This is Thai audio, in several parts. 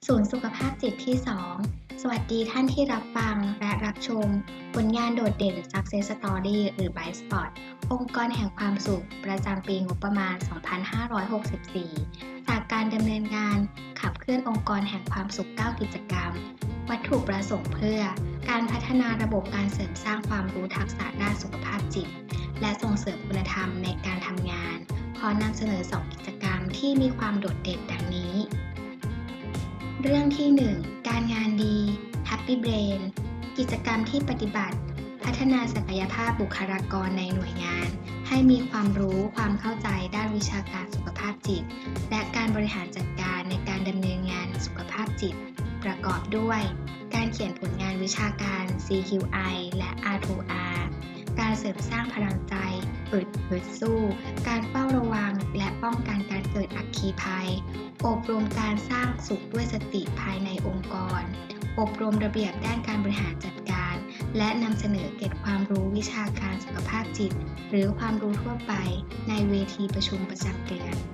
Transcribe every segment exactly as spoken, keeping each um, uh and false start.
ศูนย์สุขภาพจิตที่สองสวัสดีท่านที่รับฟังและรับชมผลงานโดดเด่น Success Story หรือ Bright Spot องค์กรแห่งความสุขประจำปีงบประมาณ สองพันห้าร้อยหกสิบสี่ จากการดำเนินงานขับเคลื่อนองค์กรแห่งความสุข เก้า กิจกรรม วัตถุประสงค์เพื่อการพัฒนาระบบการเสริมสร้างความรู้ทักษะด้านสุขภาพจิตและส่งเสริมคุณธรรมในการทำงานขอนำเสนอ สอง กิจกรรมที่มีความโดดเด่นดังนี้เรื่องที่ หนึ่ง การงานดี Happy Brain กิจกรรมที่ปฏิบัติพัฒนาศักยภาพบุคลากรในหน่วยงานให้มีความรู้ความเข้าใจด้านวิชาการสุขภาพจิตและการบริหารจัดการในการดำเนินงานสุขภาพจิตประกอบด้วยการเขียนผลงานวิชาการ ซี คิว ไอ และ อาร์ ทู อาร์ การเสริมสร้างพลังใจอึดฮึดสู้การเฝ้าระวังและป้องกันการเกิดอัคคีภัยอบรมการสร้างสุขด้วยสติภายในองค์กรอบรมระเบียบด้านการบริหารจัดการและนำเสนอเกร็ดความรู้วิชาการสุขภาพจิตหรือความรู้ทั่วไปในเวทีประชุมประจำเดือน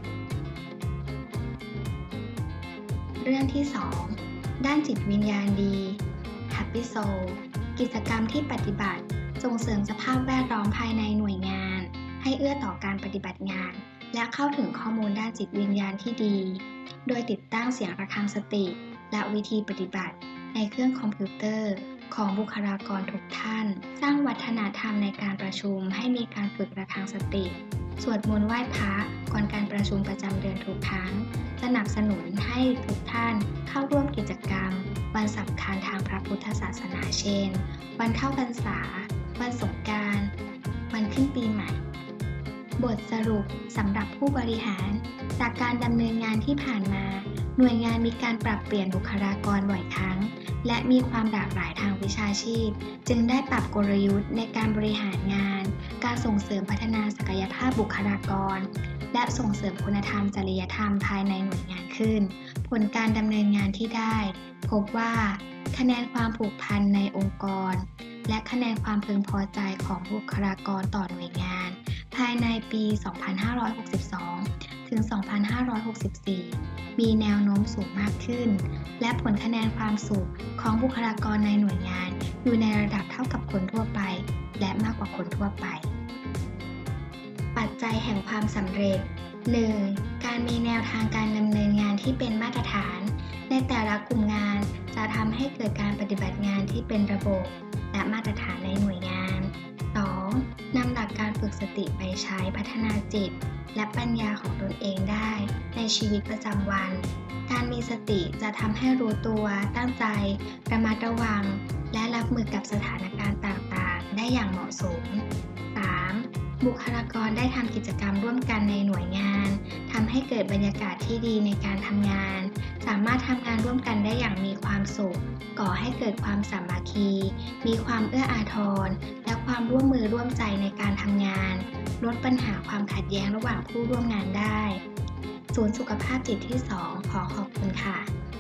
เรื่องที่ สอง ด้านจิตวิญญาณดี Happy Soul กิจกรรมที่ปฏิบัติส่งเสริมสภาพแวดล้อมภายในหน่วยงานให้เอื้อต่อการปฏิบัติงานและเข้าถึงข้อมูลด้านจิตวิญญาณที่ดีโดยติดตั้งเสียงระฆังสติและวิธีปฏิบัติในเครื่องคอมพิวเตอร์ของบุคลากรทุกท่านสร้างวัฒนธรรมในการประชุมให้มีการฝึกระฆังสติสวดมนต์ไหว้พระก่อนการประชุมประจำเดือนทุกครั้งสนับสนุนให้ทุกท่านเข้าร่วมกิจกรรมวันสำคัญทางพระพุทธศาสนาเช่นวันเข้าพรรษาวันสงกรานต์วันขึ้นปีใหม่บทสรุปสำหรับผู้บริหารจากการดำเนินงานที่ผ่านมาหน่วยงานมีการปรับเปลี่ยนบุคลากรบ่อยครั้งและมีความหลากหลายทางวิชาชีพจึงได้ปรับกลยุทธ์ในการบริหารงานการส่งเสริมพัฒนาศักยภาพบุคลากรและส่งเสริมคุณธรรมจริยธรรมภายในหน่วยงานขึ้นผลการดำเนินงานที่ได้พบว่าคะแนนความผูกพันในองค์กรและคะแนนความพึงพอใจของบุคลากรต่อหน่วยงานภายในปี สองพันห้าร้อยหกสิบสอง ถึง สองพันห้าร้อยหกสิบสี่ มีแนวโน้มสูงมากขึ้นและผลคะแนนความสุขของบุคลากรในหน่วยงานอยู่ในระดับเท่ากับคนทั่วไปและมากกว่าคนทั่วไปปัจจัยแห่งความสำเร็จ หนึ่ง การมีแนวทางการดำเนินงานที่เป็นมาตรฐานในแต่ละกลุ่มงานจะทำให้เกิดการปฏิบัติงานที่เป็นระบบและมาตรฐานในหน่วยงาน สอง นำหลักการฝึกสติไปใช้พัฒนาจิตและปัญญาของตนเองได้ในชีวิตประจำวันการมีสติจะทำให้รู้ตัวตั้งใจระมัดระวังและรับมือกับสถานการณ์ต่างๆได้อย่างเหมาะสม สาม บุคลากรได้ทำกิจกรรมร่วมกันในหน่วยงานทำให้เกิดบรรยากาศที่ดีในการทำงานสามารถทำงานร่วมกันได้อย่างมีความสุขก่อให้เกิดความสามัคคีมีความเอื้ออาทรและความร่วมมือร่วมใจในการทำงานลดปัญหาความขัดแย้งระหว่างผู้ร่วมงานได้ศูนย์สุขภาพจิตที่สองขอขอบคุณค่ะ